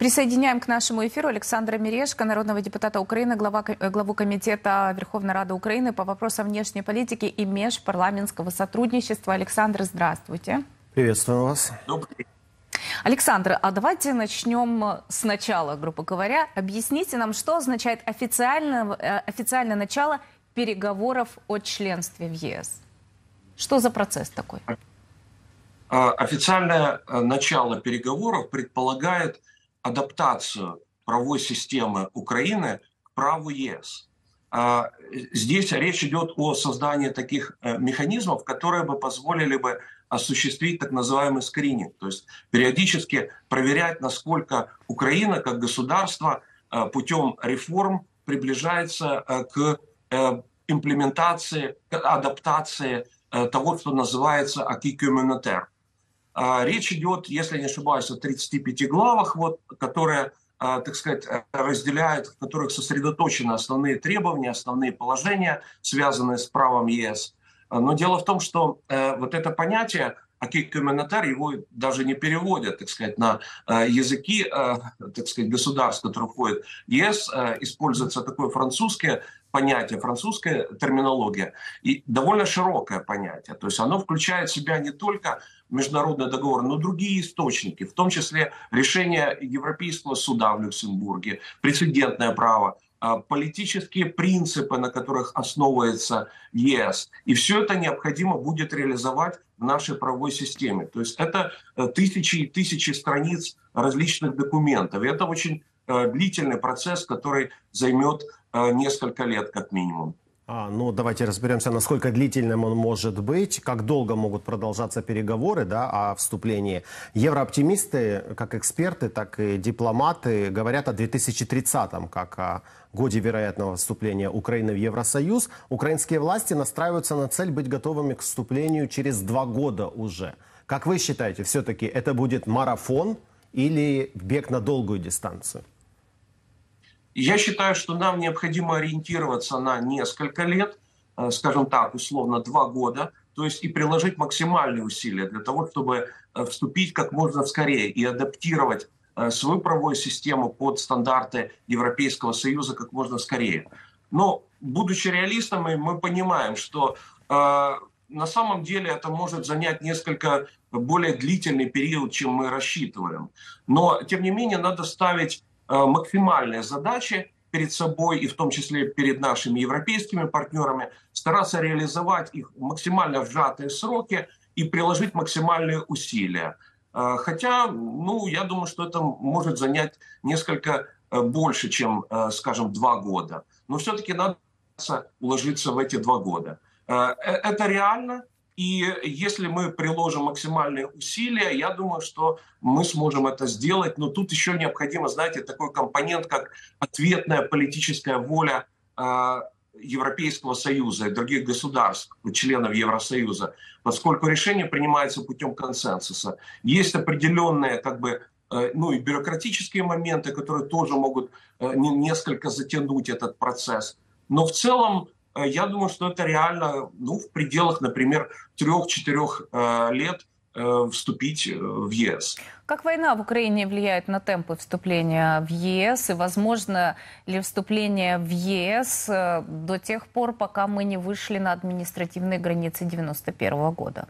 Присоединяем к нашему эфиру Александра Мережко, народного депутата Украины, главу Комитета Верховной Рады Украины по вопросам внешней политики и межпарламентского сотрудничества. Александр, здравствуйте. Приветствую вас. Добрый день. Александр, а давайте начнем сначала, грубо говоря. Объясните нам, что означает официальное начало переговоров о членстве в ЕС. Что за процесс такой? Официальное начало переговоров предполагает адаптацию правовой системы Украины к праву ЕС. Здесь речь идет о создании таких механизмов, которые бы позволили бы осуществить так называемый скрининг, то есть периодически проверять, насколько Украина как государство путем реформ приближается к имплементации, к адаптации того, что называется acquis communautaire. Речь идет, если не ошибаюсь, о 35 главах, которые, так сказать, разделяют, в которых сосредоточены основные требования, основные положения, связанные с правом ЕС. Но дело в том, что вот это понятие acquis communautaire, его даже не переводят, так сказать, на языки, так сказать, государств, которые входят в ЕС. Используется такое французское понятие, французская терминология, и довольно широкое понятие. То есть оно включает в себя не только международный договор, но и другие источники, в том числе решение Европейского суда в Люксембурге, прецедентное право, политические принципы, на которых основывается ЕС. И все это необходимо будет реализовать в нашей правовой системе. То есть это тысячи и тысячи страниц различных документов. И это очень длительный процесс, который займет несколько лет как минимум. Ну, давайте разберемся, насколько длительным он может быть, как долго могут продолжаться переговоры, о вступлении. Еврооптимисты, как эксперты, так и дипломаты, говорят о 2030-м, как о годе вероятного вступления Украины в Евросоюз. Украинские власти настраиваются на цель быть готовыми к вступлению через 2 года уже. Как вы считаете, все-таки это будет марафон или бег на долгую дистанцию? Я считаю, что нам необходимо ориентироваться на несколько лет, скажем так, условно 2 года, то есть и приложить максимальные усилия для того, чтобы вступить как можно скорее и адаптировать свою правовую систему под стандарты Европейского Союза как можно скорее. Но, будучи реалистами, мы понимаем, что на самом деле это может занять несколько более длительный период, чем мы рассчитываем. Но, тем не менее, надо ставить максимальные задачи перед собой, и в том числе перед нашими европейскими партнерами, стараться реализовать их в максимально сжатые сроки и приложить максимальные усилия. Хотя, я думаю, что это может занять несколько больше, чем, скажем, 2 года. Но все-таки надо уложиться в эти 2 года. Это реально. И если мы приложим максимальные усилия, я думаю, что мы сможем это сделать. Но тут еще необходимо, знаете, такой компонент, как ответная политическая воля Европейского Союза и других государств, членов Евросоюза, поскольку решение принимается путем консенсуса. Есть определенные, и бюрократические моменты, которые тоже могут несколько затянуть этот процесс. Но в целом, я думаю, что это реально, в пределах, например, 3-4 лет вступить в ЕС. Как война в Украине влияет на темпы вступления в ЕС? И возможно ли вступление в ЕС до тех пор, пока мы не вышли на административные границы 1991 года?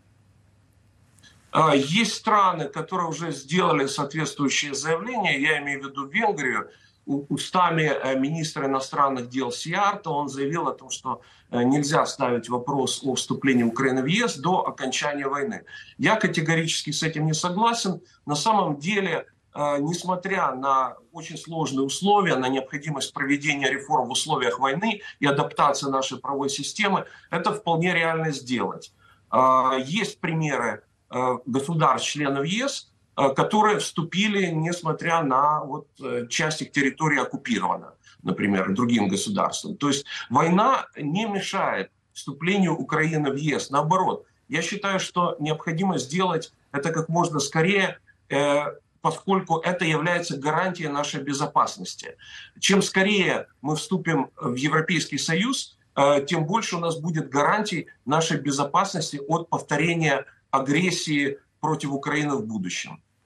Есть страны, которые уже сделали соответствующие заявления. Я имею в виду Венгрию. Устами министра иностранных дел Сиярто он заявил о том, что нельзя ставить вопрос о вступлении Украины в ЕС до окончания войны. Я категорически с этим не согласен. На самом деле, несмотря на очень сложные условия, на необходимость проведения реформ в условиях войны и адаптации нашей правовой системы, это вполне реально сделать. Есть примеры государств-членов ЕС, которые вступили, несмотря на часть их территории оккупирована, например, другим государствам. То есть война не мешает вступлению Украины в ЕС. Наоборот, я считаю, что необходимо сделать это как можно скорее, поскольку это является гарантией нашей безопасности. Чем скорее мы вступим в Европейский Союз, тем больше у нас будет гарантий нашей безопасности от повторения агрессии против Украины в будущем.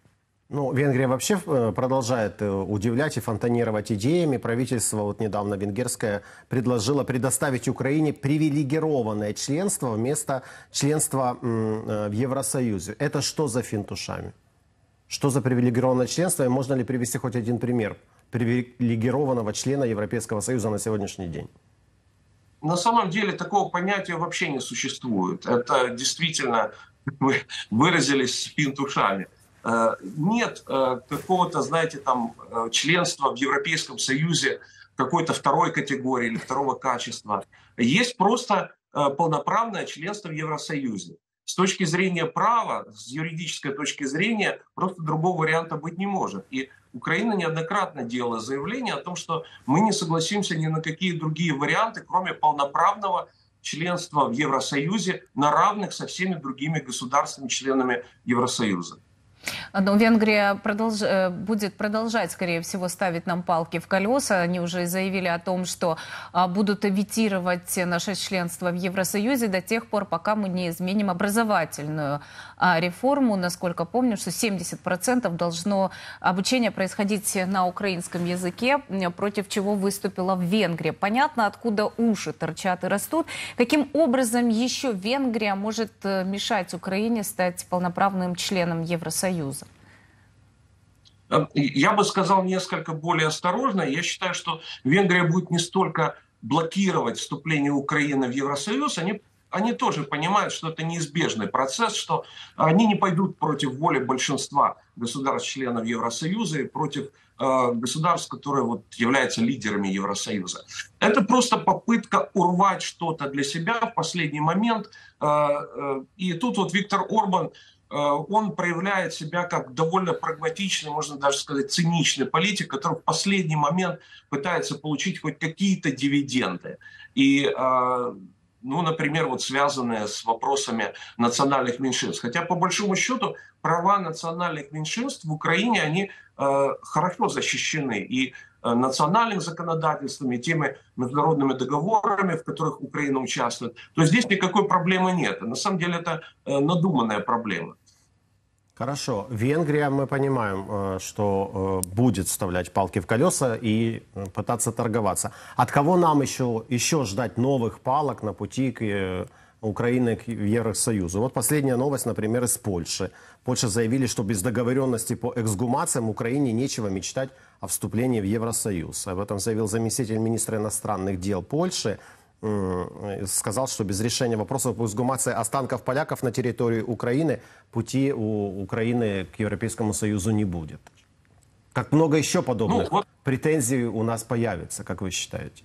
Ну, Венгрия вообще продолжает удивлять и фонтанировать идеями. Правительство вот недавно венгерское предложило предоставить Украине привилегированное членство вместо членства в Евросоюзе. Это что за финт ушами? Что за привилегированное членство? И можно ли привести хоть один пример привилегированного члена Европейского Союза на сегодняшний день? На самом деле такого понятия вообще не существует. Это действительно, вы выразились с финт ушами. Нет какого-то, знаете, там членства в Европейском Союзе какой-то второй категории или второго качества. Есть просто полноправное членство в Евросоюзе. С точки зрения права, с юридической точки зрения, просто другого варианта быть не может. И Украина неоднократно делала заявление о том, что мы не согласимся ни на какие другие варианты, кроме полноправного членства в Евросоюзе на равных со всеми другими государствами-членами Евросоюза. Но Венгрия будет продолжать, скорее всего, ставить нам палки в колеса. Они уже заявили о том, что будут эвитировать наше членство в Евросоюзе до тех пор, пока мы не изменим образовательную реформу. Насколько помню, что 70% должно обучение происходить на украинском языке, против чего выступила Венгрия. Понятно, откуда уши торчат и растут. Каким образом еще Венгрия может мешать Украине стать полноправным членом Евросоюза? Я бы сказал несколько более осторожно. Я считаю, что Венгрия будет не столько блокировать вступление Украины в Евросоюз, они тоже понимают, что это неизбежный процесс, что они не пойдут против воли большинства государств-членов Евросоюза и против государств, которые вот являются лидерами Евросоюза. Это просто попытка урвать что-то для себя в последний момент. И тут вот Виктор Орбан, он проявляет себя как довольно прагматичный, можно даже сказать, циничный политик, который в последний момент пытается получить хоть какие-то дивиденды. И, ну, например, вот связанные с вопросами национальных меньшинств. Хотя, по большому счету, права национальных меньшинств в Украине, они хорошо защищены и национальным законодательством, и теми международными договорами, в которых Украина участвует. То есть здесь никакой проблемы нет. На самом деле это надуманная проблема. Хорошо. Венгрия, мы понимаем, что будет вставлять палки в колеса и пытаться торговаться. От кого нам еще ждать новых палок на пути к Украины к Евросоюзу? Вот последняя новость, например, из Польши. Польша заявили, что без договоренности по эксгумациям Украине нечего мечтать о вступлении в Евросоюз. Об этом заявил заместитель министра иностранных дел Польши. Сказал, что без решения вопросов по эксгумации останков поляков на территории Украины пути у Украины к Европейскому Союзу не будет. Как много еще подобных претензий у нас появится, как вы считаете?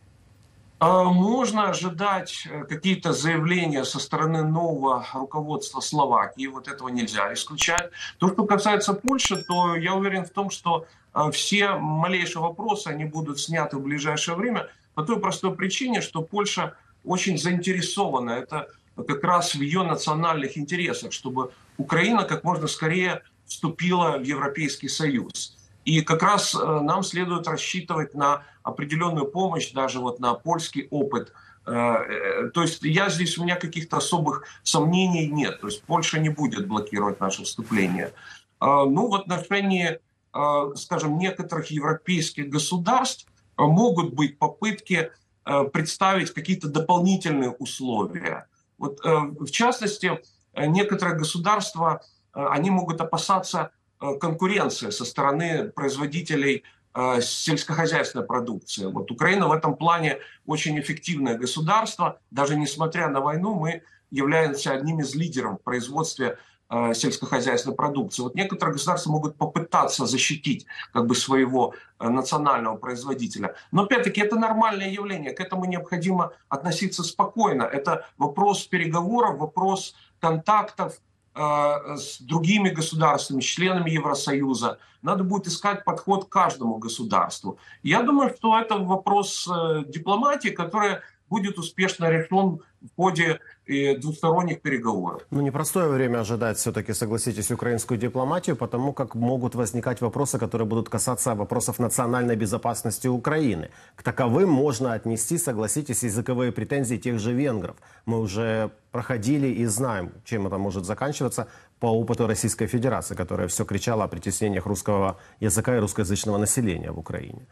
Можно ожидать какие-то заявления со стороны нового руководства Словакии, вот этого нельзя исключать. То, что касается Польши, то я уверен в том, что все малейшие вопросы, они будут сняты в ближайшее время, по той простой причине, что Польша очень заинтересована, это как раз в ее национальных интересах, чтобы Украина как можно скорее вступила в Европейский Союз. И как раз нам следует рассчитывать на определенную помощь, даже вот на польский опыт. То есть у меня каких-то особых сомнений нет. То есть Польша не будет блокировать наше вступление. Ну, в отношении, скажем, некоторых европейских государств могут быть попытки представить какие-то дополнительные условия. Вот, в частности, некоторые государства, они могут опасаться конкуренции со стороны производителей сельскохозяйственной продукции. Вот Украина в этом плане очень эффективное государство. Даже несмотря на войну, мы являемся одним из лидеров в производстве сельскохозяйственной продукции. Вот некоторые государства могут попытаться защитить как бы своего национального производителя. Но опять-таки это нормальное явление, к этому необходимо относиться спокойно. Это вопрос переговоров, вопрос контактов с другими государствами, членами Евросоюза. Надо будет искать подход к каждому государству. Я думаю, что это вопрос дипломатии, которая будет успешно решен в ходе двусторонних переговоров. Ну, непростое время ожидать все-таки, согласитесь, украинскую дипломатию, потому как могут возникать вопросы, которые будут касаться вопросов национальной безопасности Украины. К таковым можно отнести, согласитесь, языковые претензии тех же венгров. Мы уже проходили и знаем, чем это может заканчиваться по опыту Российской Федерации, которая все кричала о притеснениях русского языка и русскоязычного населения в Украине.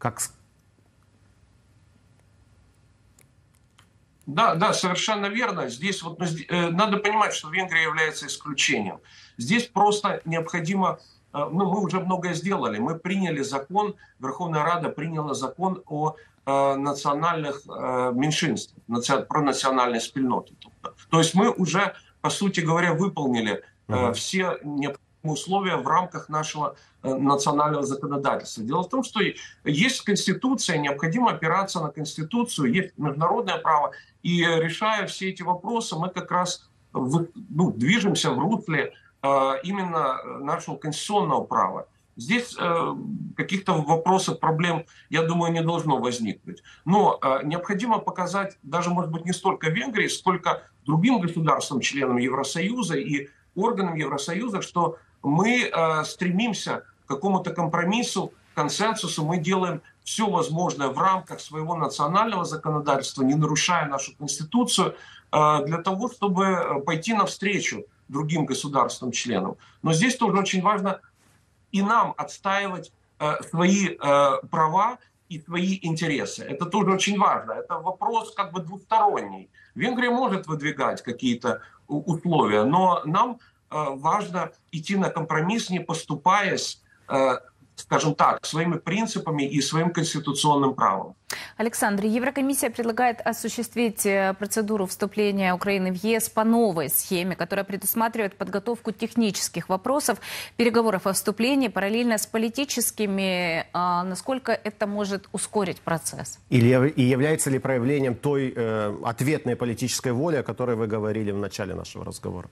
Да, совершенно верно. Здесь вот надо понимать, что Венгрия является исключением. Здесь просто необходимо, мы уже многое сделали. Мы приняли закон, Верховная Рада приняла закон о национальных меньшинствах, про национальные спільноти. То есть мы уже, по сути говоря, выполнили все необходимые условия в рамках нашего национального законодательства. Дело в том, что есть Конституция, необходимо опираться на Конституцию, есть международное право, и решая все эти вопросы, мы как раз движемся в русле именно нашего конституционного права. Здесь каких-то вопросов, проблем, я думаю, не должно возникнуть. Но необходимо показать, даже, может быть, не столько Венгрии, сколько другим государствам, членам Евросоюза и органам Евросоюза, что мы стремимся к какому-то компромиссу, консенсусу, мы делаем все возможное в рамках своего национального законодательства, не нарушая нашу Конституцию, для того, чтобы пойти навстречу другим государствам-членам. Но здесь тоже очень важно и нам отстаивать свои права и свои интересы. Это тоже очень важно. Это вопрос как бы двусторонний. Венгрия может выдвигать какие-то условия, но нам важно идти на компромисс, не поступаясь, скажем так, своими принципами и своим конституционным правом. Александр, Еврокомиссия предлагает осуществить процедуру вступления Украины в ЕС по новой схеме, которая предусматривает подготовку технических вопросов, переговоров о вступлении параллельно с политическими. Насколько это может ускорить процесс? И является ли проявлением той ответной политической воли, о которой вы говорили в начале нашего разговора?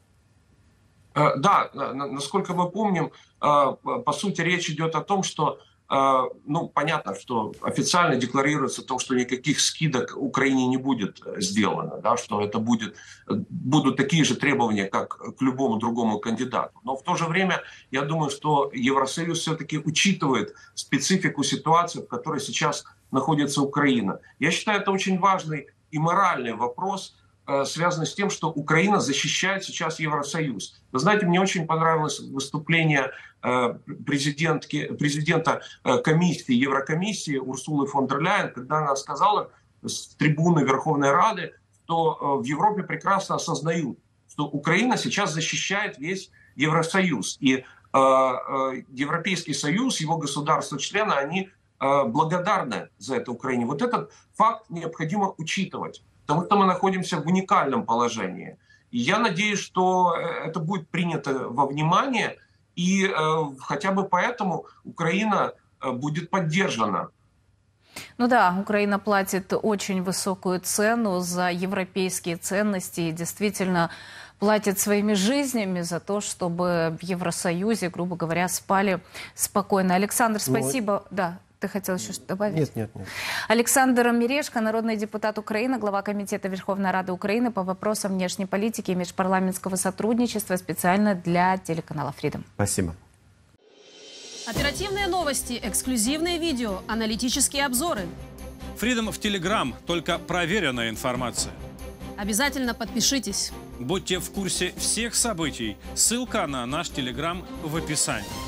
Да, насколько мы помним, по сути речь идет о том, что, понятно, что официально декларируется то, что никаких скидок Украине не будет сделано, да, что это будут такие же требования, как к любому другому кандидату. Но в то же время я думаю, что Евросоюз все-таки учитывает специфику ситуации, в которой сейчас находится Украина. Я считаю, это очень важный и моральный вопрос, связано с тем, что Украина защищает сейчас Евросоюз. Вы знаете, мне очень понравилось выступление президента комиссии, Еврокомиссии Урсулы фон дер Ляйен, когда она сказала с трибуны Верховной Рады, что в Европе прекрасно осознают, что Украина сейчас защищает весь Евросоюз. И Европейский Союз, его государства-члены, они благодарны за это Украине. Вот этот факт необходимо учитывать. Потому что мы находимся в уникальном положении. И я надеюсь, что это будет принято во внимание, и хотя бы поэтому Украина будет поддержана. Ну да, Украина платит очень высокую цену за европейские ценности и действительно платит своими жизнями за то, чтобы в Евросоюзе, грубо говоря, спали спокойно. Александр, спасибо. Да. Ты хотел еще что-то добавить? Нет. Александр Мережко, народный депутат Украины, глава Комитета Верховной Рады Украины по вопросам внешней политики и межпарламентского сотрудничества специально для телеканала Freedom. Спасибо. Оперативные новости, эксклюзивные видео, аналитические обзоры. Freedom в Telegram, только проверенная информация. Обязательно подпишитесь. Будьте в курсе всех событий. Ссылка на наш Telegram в описании.